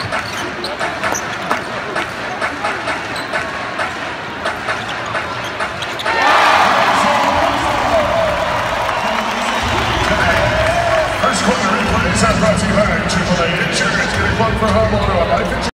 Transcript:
First quarter replays are brought to you by AAA Insurance. Get a quote for homeowner on life insurance.